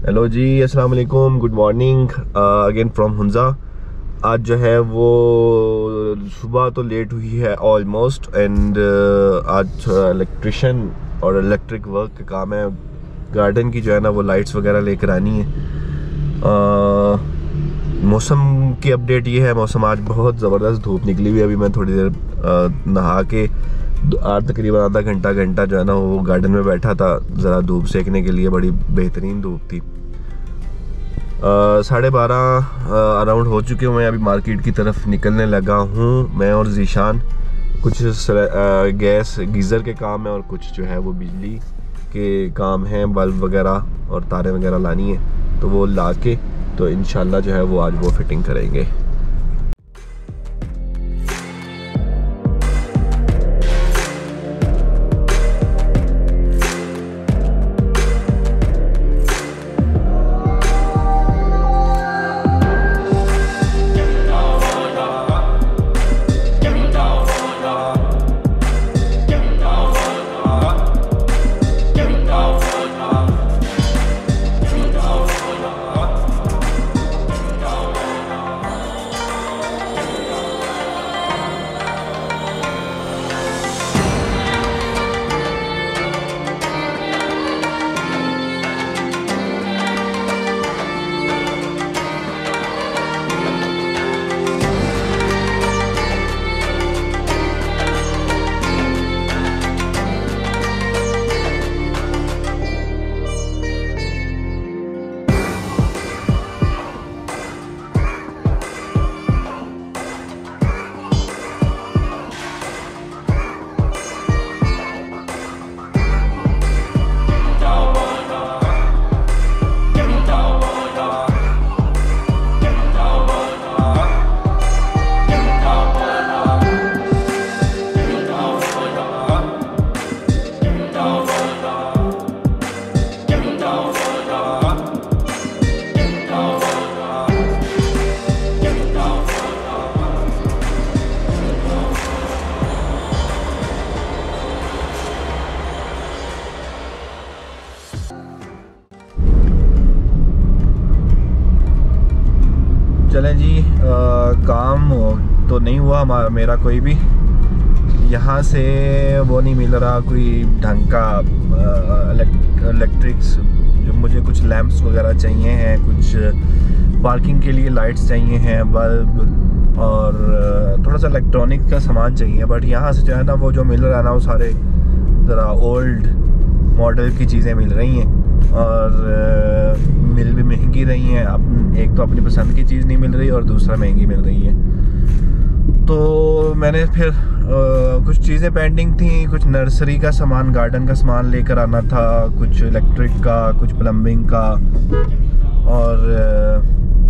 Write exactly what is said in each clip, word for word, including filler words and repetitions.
Hello ji, अस्सलाम वालेकुम, good morning again from Hunza. आज जो है वो सुबह तो लेट हुई है ऑलमोस्ट एंड आज इलेक्ट्रिशियन और इलेक्ट्रिक वर्क का काम है। गार्डन की जो है ना वो लाइट्स वगैरह लेकर आनी है। uh, मौसम की अपडेट ये है, मौसम आज बहुत ज़बरदस्त धूप निकली हुई है। अभी मैं थोड़ी देर uh, नहा के आज तकरीबन आधा घंटा घंटा जो है ना वो गार्डन में बैठा था ज़रा धूप सेकने के लिए। बड़ी बेहतरीन धूप थी। साढ़े बारह अराउंड हो चुके हुए हैं। अभी मार्केट की तरफ निकलने लगा हूँ मैं और जीशान। कुछ आ, गैस गीज़र के काम है और कुछ जो है वो बिजली के काम हैं, बल्ब वगैरह और तारें वगैरह लानी है, तो वो ला के तो इंशाल्लाह जो है वो आज वो फिटिंग करेंगे। चलें जी, आ, काम तो नहीं हुआ मेरा कोई भी। यहाँ से वो नहीं मिल रहा कोई ढंग का इलेक्ट्रिक्स। जो मुझे कुछ लैंप्स वगैरह चाहिए हैं, कुछ पार्किंग के लिए लाइट्स चाहिए हैं, बल्ब और थोड़ा सा इलेक्ट्रॉनिक का सामान चाहिए। बट यहाँ से जो है ना वो जो मिल रहा है ना वो सारे ज़रा ओल्ड मॉडल की चीज़ें मिल रही हैं और मिल भी महंगी रही हैं। अब एक तो अपनी पसंद की चीज़ नहीं मिल रही और दूसरा महंगी मिल रही है। तो मैंने फिर आ, कुछ चीज़ें पेंडिंग थी, कुछ नर्सरी का सामान, गार्डन का सामान लेकर आना था, कुछ इलेक्ट्रिक का, कुछ प्लम्बिंग का और आ,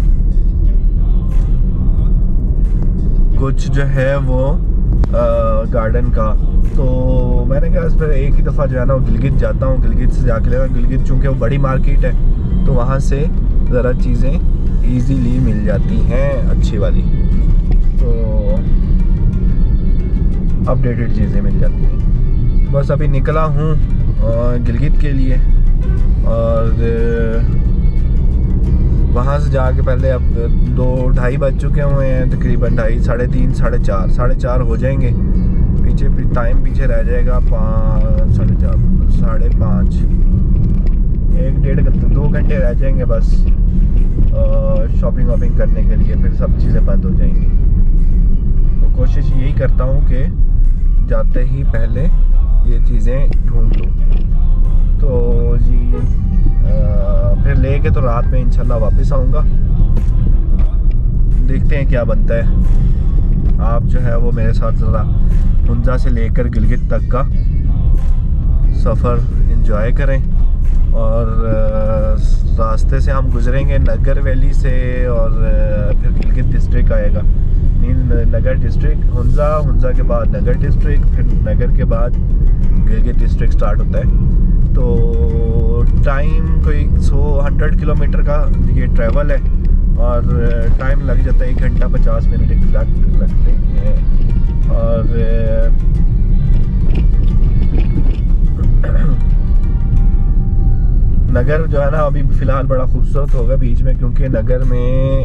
कुछ जो है वो गार्डन का। तो मैंने कहा फिर एक ही दफ़ा जो है ना वो गिलगित जाता हूँ, गिलगित से जाके लेगा। गिलगित चूँकि वो बड़ी मार्केट है तो वहाँ से ज़रा चीज़ें इजीली मिल जाती हैं अच्छी वाली, तो अपडेटेड चीज़ें मिल जाती हैं। बस अभी निकला हूँ गिलगित के लिए और वहाँ से जाके पहले अब दो ढाई बज चुके हुए हैं, तकरीबन ढाई साढ़े तीन साढ़े चार साढ़े चार हो जाएंगे। पीछे फिर टाइम पीछे रह जाएगा पाँच साढ़े चार साढ़े पाँच एक डेढ़ घंटे दो घंटे रह जाएंगे बस शॉपिंग वॉपिंग करने के लिए। फिर सब चीज़ें बंद हो जाएंगी। तो कोशिश यही करता हूँ कि जाते ही पहले ये चीज़ें ढूंढ लूँ। तो जी आ, फिर लेके तो रात में इंशाल्लाह वापस आऊँगा। देखते हैं क्या बनता है। आप जो है वो मेरे साथ ज़रा हुंजा से लेकर गिलगित तक का सफ़र एंजॉय करें। और रास्ते से हम गुजरेंगे नगर वैली से और फिर गिलगित डिस्ट्रिक्ट आएगा। नगर डिस्ट्रिक्ट हुंजा, हुंजा के बाद नगर डिस्ट्रिक्ट, फिर नगर के बाद गिलगित डिस्ट्रिक्ट स्टार्ट होता है। तो टाइम कोई सौ हंड्रेड किलोमीटर का ये ट्रैवल है और टाइम लग जाता है एक घंटा पचास मिनट एग्जैक्ट लगते हैं। और नगर जो है ना अभी फ़िलहाल बड़ा खूबसूरत होगा बीच में, क्योंकि नगर में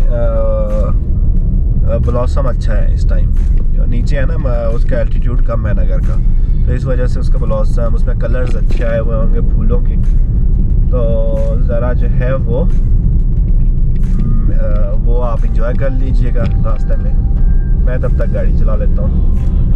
ब्लॉसम अच्छा है इस टाइम। नीचे है ना उसका एल्टीट्यूड कम है नगर का, तो इस वजह से उसका ब्लॉसम, उसमें कलर्स अच्छे आए हुए होंगे फूलों की। तो ज़रा जो है वो वो आप इंजॉय कर लीजिएगा रास्ते में। मैं तब तक गाड़ी चला लेता हूँ।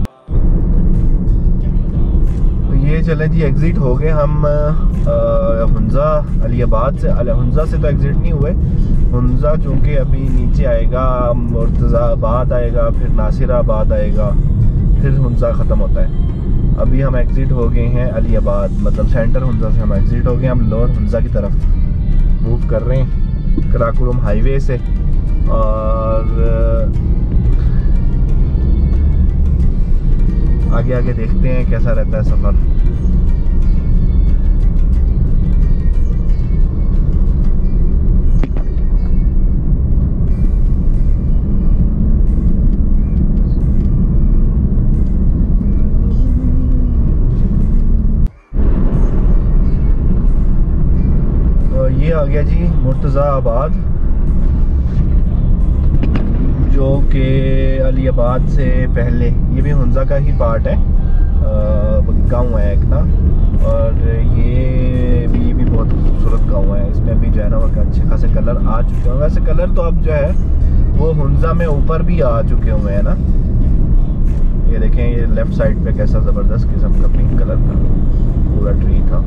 तो ये चलें जी, एग्ज़िट हो गए हम हुंजा अलीबाद से। हुंजा से तो एग्ज़िट नहीं हुए, हुंजा चूँकि अभी नीचे आएगा, मुर्तज़ाबाद आएगा, फिर नासिराबाद आएगा, फिर हुंजा ख़त्म होता है। अभी हम एग्ज़िट हो गए हैं अलीबाद, मतलब सेंटर हुंजा से हम एग्ज़िट हो गए। हम लोअर हुंजा की तरफ मूव कर रहे हैं कराकोरम हाईवे से। और आगे आगे देखते हैं कैसा रहता है सफ़र। तो ये आ गया जी मुर्तज़ाबाद, जो कि अलीबाद से पहले, ये भी हुंजा का ही पार्ट है, गांव है एक ना। और ये भी ये भी बहुत खूबसूरत गांव है। इसमें भी जो है ना वो अच्छे खासे कलर आ चुके हैं। वैसे कलर तो अब जो है वो हुंजा में ऊपर भी आ चुके हुए हैं ना। ये देखें, ये लेफ़्ट साइड पे कैसा ज़बरदस्त किस्म का पिंक कलर का पूरा ट्री था।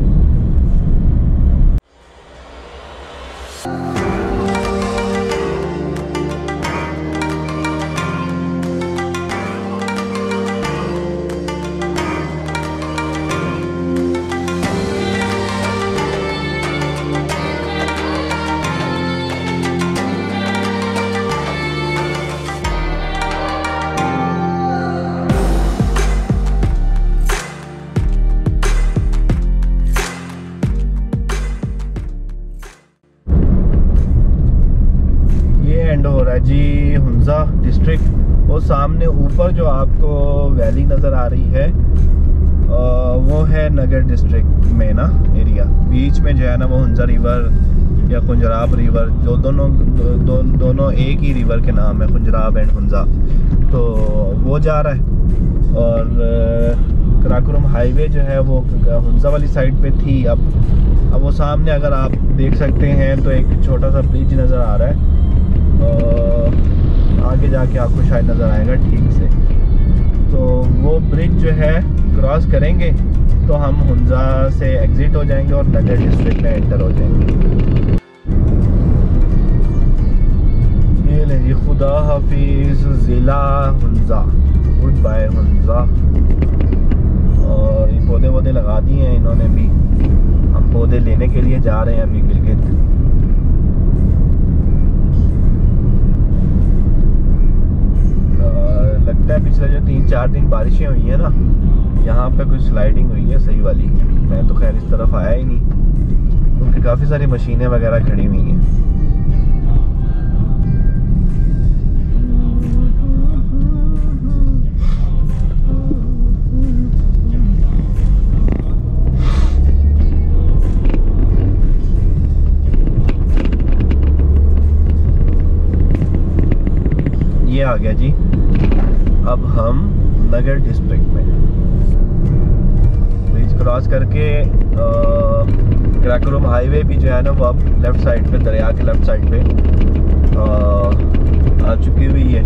हो रहा है जी हुंजा डिस्ट्रिक्ट। वो सामने ऊपर जो आपको वैली नज़र आ रही है वो है नगर डिस्ट्रिक्ट में ना एरिया। बीच में जो है ना वो हुंजा रिवर या खुंजराब रिवर, जो दोनों दो, दो, दोनों एक ही रिवर के नाम है, खुंजराब एंड हुंजा, तो वो जा रहा है। और कराकोरम हाईवे जो है वो हुंजा वाली साइड पे थी। अब अब वो सामने अगर आप देख सकते हैं तो एक छोटा सा ब्रिज नज़र आ रहा है। आगे जाके आपको शायद नज़र आएगा ठीक से। तो वो ब्रिज जो है क्रॉस करेंगे तो हम हुंजा से एग्ज़िट हो जाएंगे और नगर डिस्ट्रिक्ट में एंटर हो जाएंगे। ये ले जी, खुदा हाफिज़ ज़िला हुंजा, गुड बाय हुंजा। और ये पौधे वौधे लगा दिए हैं इन्होंने भी। हम पौधे लेने के लिए जा रहे हैं अभी गिलगित। लगता है पिछले जो तीन चार दिन बारिशें हुई हैं ना, यहाँ पे कुछ स्लाइडिंग हुई है सही वाली। मैं तो खैर इस तरफ आया ही नहीं, क्योंकि काफ़ी सारी मशीनें वगैरह खड़ी हुई हैं। ये आ गया जी, अब हम नगर डिस्ट्रिक्ट में ब्रिज क्रॉस करके कराकोरम हाईवे भी जो है ना वो अब लेफ़्ट साइड पे, दरिया के लेफ़्ट साइड पे आ, आ चुकी हुई है।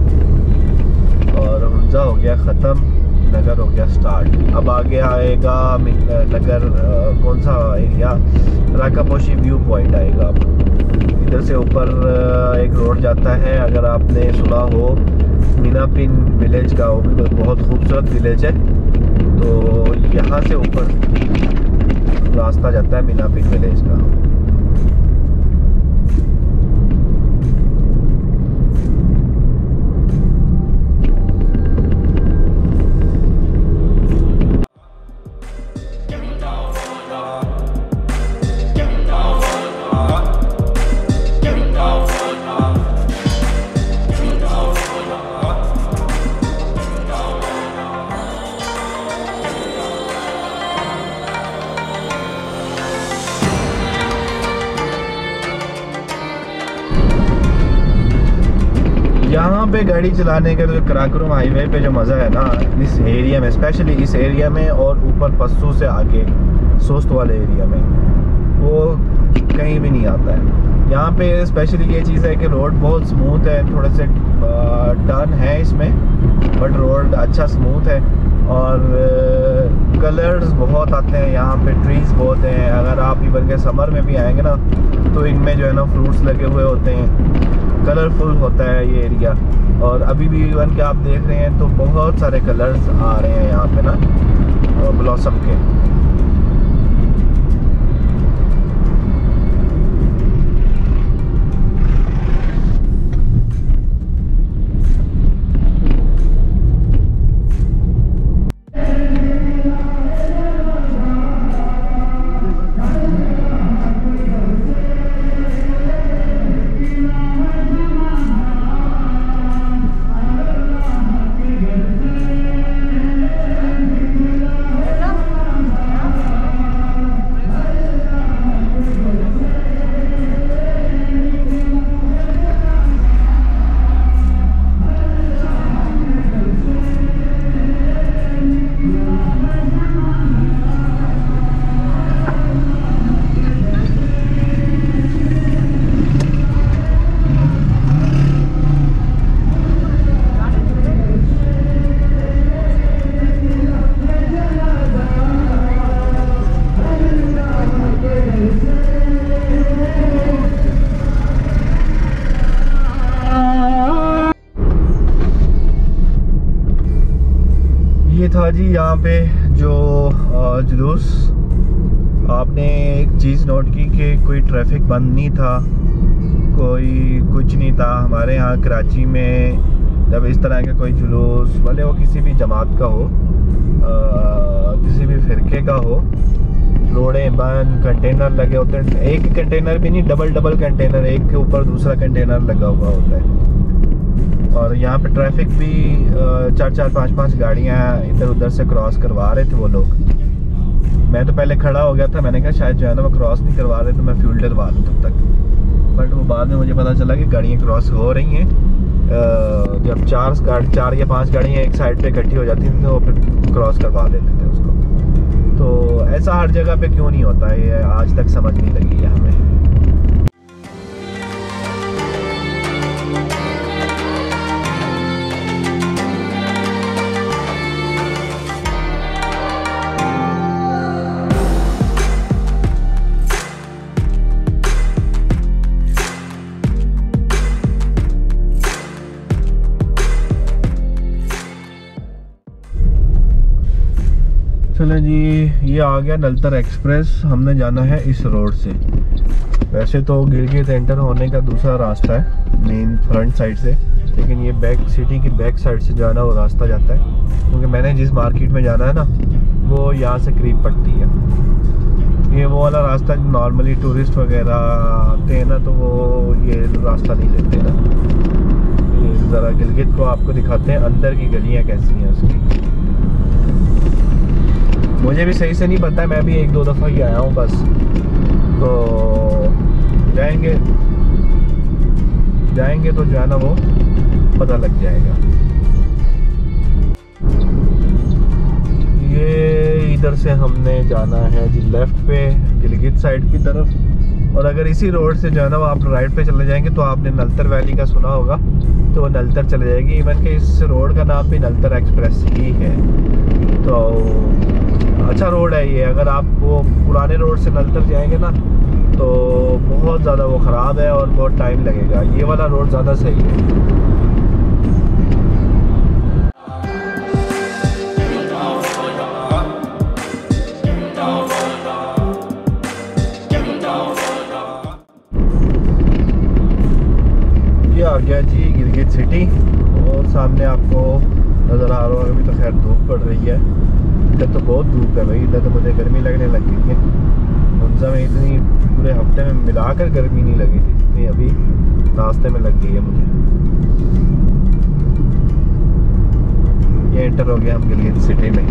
और हुंजा हो गया ख़त्म, नगर हो गया स्टार्ट। अब आगे आएगा नगर, आ, कौन सा एरिया, राकापोशी व्यू पॉइंट आएगा। अब इधर से ऊपर एक रोड जाता है, अगर आपने सुना हो मीनापिन विलेज का, वो भी बहुत खूबसूरत विलेज है। तो यहाँ से ऊपर रास्ता जाता है मीनापिन विलेज का। यहाँ पे गाड़ी चलाने का जो कराकोरम हाईवे पे जो मज़ा है ना इस एरिया में, स्पेशली इस एरिया में और ऊपर पस्सू से आगे सोस्त वाले एरिया में, वो कहीं भी नहीं आता है। यहाँ पे स्पेशली ये चीज़ है कि रोड बहुत स्मूथ है, थोड़े से टर्न है इसमें बट रोड अच्छा स्मूथ है और कलर्स बहुत आते हैं यहाँ पे, ट्रीज़ बहुत हैं। अगर आप इवन के समर में भी आएंगे ना तो इनमें जो है ना फ्रूट्स लगे हुए होते हैं, कलरफुल होता है ये एरिया। और अभी भी इवन के आप देख रहे हैं तो बहुत सारे कलर्स आ रहे हैं यहाँ पे ना ब्लॉसम के। ये था जी यहाँ पे जो जुलूस। आपने एक चीज़ नोट की कि कोई ट्रैफिक बंद नहीं था, कोई कुछ नहीं था। हमारे यहाँ कराची में जब इस तरह का कोई जुलूस, भले वो किसी भी जमात का हो, आ, किसी भी फ़िरके का हो, रोडें बंद, कंटेनर लगे होते हैं। एक कंटेनर भी नहीं, डबल डबल कंटेनर, एक के ऊपर दूसरा कंटेनर लगा हुआ होता है। और यहाँ पे ट्रैफिक भी चार चार पाँच पाँच गाड़ियाँ इधर उधर से क्रॉस करवा रहे थे वो लोग। मैं तो पहले खड़ा हो गया था, मैंने कहा शायद जो है ना वो क्रॉस नहीं करवा रहे तो मैं फ्यूल डलवा दूँ तब तक। बट वो बाद में मुझे पता चला कि गाड़ियाँ क्रॉस हो रही हैं। जब चार गाड़ी चार या पांच गाड़ियाँ एक साइड पे इकट्ठी हो जाती थी तो वो फिर क्रॉस करवा देते थे उसको। तो ऐसा हर जगह पे क्यों नहीं होता है, ये आज तक समझ नहीं लगी है हमें। चलें जी, ये आ गया नलतर एक्सप्रेस। हमने जाना है इस रोड से। वैसे तो गिलगित एंटर होने का दूसरा रास्ता है मेन फ्रंट साइड से, लेकिन ये बैक सिटी की बैक साइड से जाना वो रास्ता जाता है, क्योंकि मैंने जिस मार्केट में जाना है ना वो यहाँ से करीब पड़ती है। ये वो वाला रास्ता नॉर्मली टूरिस्ट वगैरह आते हैं ना तो वो ये रास्ता नहीं लेते ना। ये ज़रा गिलगित को आपको दिखाते हैं अंदर की गलियाँ कैसी हैं उसकी। मुझे भी सही से नहीं पता है, मैं भी एक दो दफ़ा ही आया हूँ बस। तो जाएंगे जाएंगे तो जो है ना वो पता लग जाएगा। ये इधर से हमने जाना है जी लेफ़्ट पे गिलगित साइड की तरफ। और अगर इसी रोड से जो है ना वो आप राइट पे चले जाएंगे तो आपने नलतर वैली का सुना होगा, तो वो नलतर चले जाएगी। इवन के इस रोड का नाम भी नलतर एक्सप्रेस ही है। तो अच्छा रोड है ये। अगर आप वो पुराने रोड से नलतर जाएंगे ना तो बहुत ज़्यादा वो ख़राब है और बहुत टाइम लगेगा। ये वाला रोड ज़्यादा सही है। ये आ गया जी गिलगित सिटी और सामने आपको नज़र आ रहा होगा। अभी तो खैर धूप पड़ रही है, इधर तो बहुत धूप है भाई। इधर तो मुझे गर्मी लगने लग गई है। मुंजा में इतनी पूरे हफ्ते में मिलाकर गर्मी नहीं लगी थी जितनी अभी रास्ते में लग गई है मुझे। ये एंटर हो गया हम गिलगित सिटी में।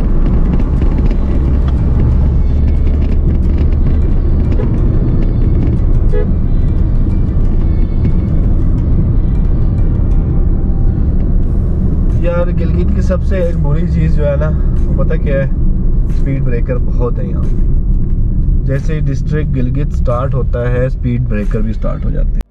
यार गिलगित की सबसे एक बुरी चीज़ जो है ना, वो पता क्या है, स्पीड ब्रेकर बहुत है यहाँ। जैसे डिस्ट्रिक्ट गिलगित स्टार्ट होता है, स्पीड ब्रेकर भी स्टार्ट हो जाते हैं।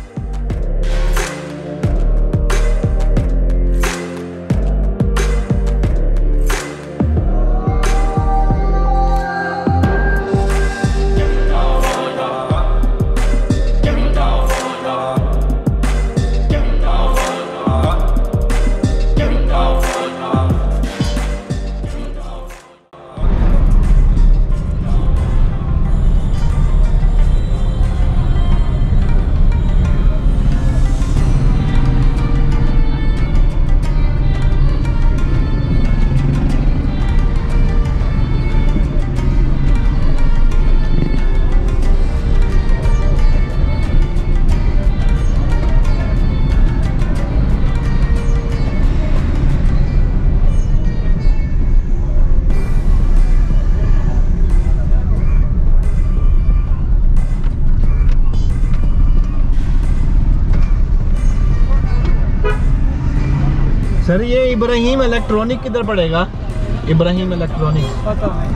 सर ये इब्राहिम इलेक्ट्रॉनिक किधर पड़ेगा? इब्राहिम इलेक्ट्रॉनिक पता है।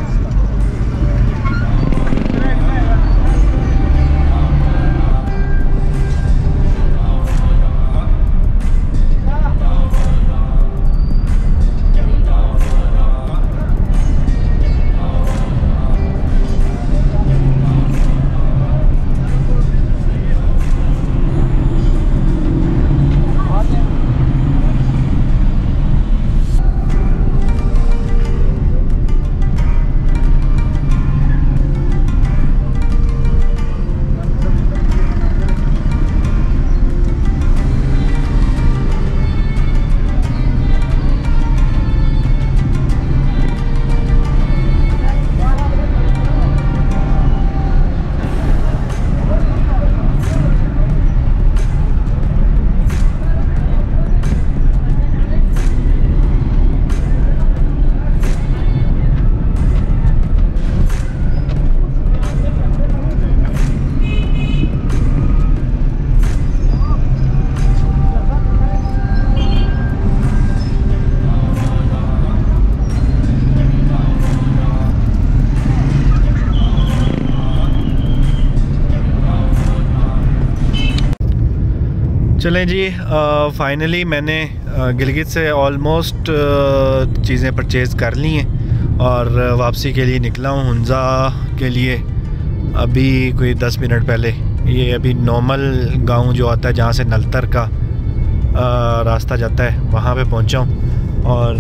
चलें जी, फाइनली मैंने गिलगित से ऑलमोस्ट चीज़ें परचेज़ कर ली हैं और वापसी के लिए निकला हूँ हुंजा के लिए। अभी कोई दस मिनट पहले ये अभी नॉर्मल गांव जो आता है जहाँ से नलतर का रास्ता जाता है वहाँ पे पहुँचा हूँ और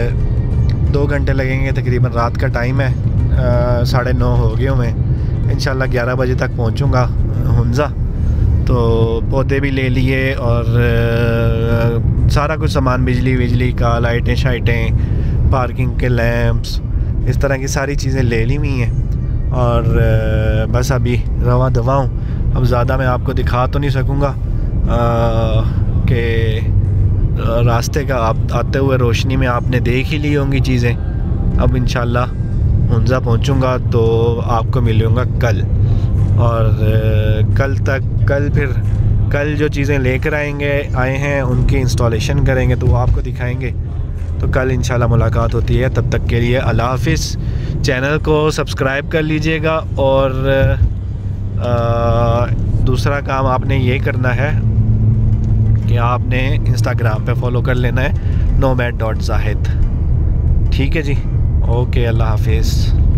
दो घंटे लगेंगे तकरीबन। रात का टाइम है, साढ़े नौ हो गए हुए हैं। इंशाल्लाह ग्यारह बजे तक पहुँचूँगा हुंजा। तो पौधे भी ले लिए और सारा कुछ सामान, बिजली बिजली का, लाइटें शाइटें, पार्किंग के लैंप्स, इस तरह की सारी चीज़ें ले ली हुई हैं और बस अभी रवा दवा हूँ। अब ज़्यादा मैं आपको दिखा तो नहीं सकूँगा कि रास्ते का आप आते हुए रोशनी में आपने देख ही ली होंगी चीज़ें। अब इंशाल्लाह हुंजा पहुँचूँगा तो आपको मिलूँगा कल, और कल तक कल फिर कल जो चीज़ें लेकर आएंगे आए हैं उनकी इंस्टॉलेशन करेंगे तो वो आपको दिखाएंगे। तो कल इंशाल्लाह मुलाकात होती है। तब तक के लिए अल्लाह हाफिज़। चैनल को सब्सक्राइब कर लीजिएगा और आ, दूसरा काम आपने ये करना है कि आपने इंस्टाग्राम पे फॉलो कर लेना है नोमैड डॉट जाहिद। ठीक है जी, ओके, अल्लाह हाफिज़।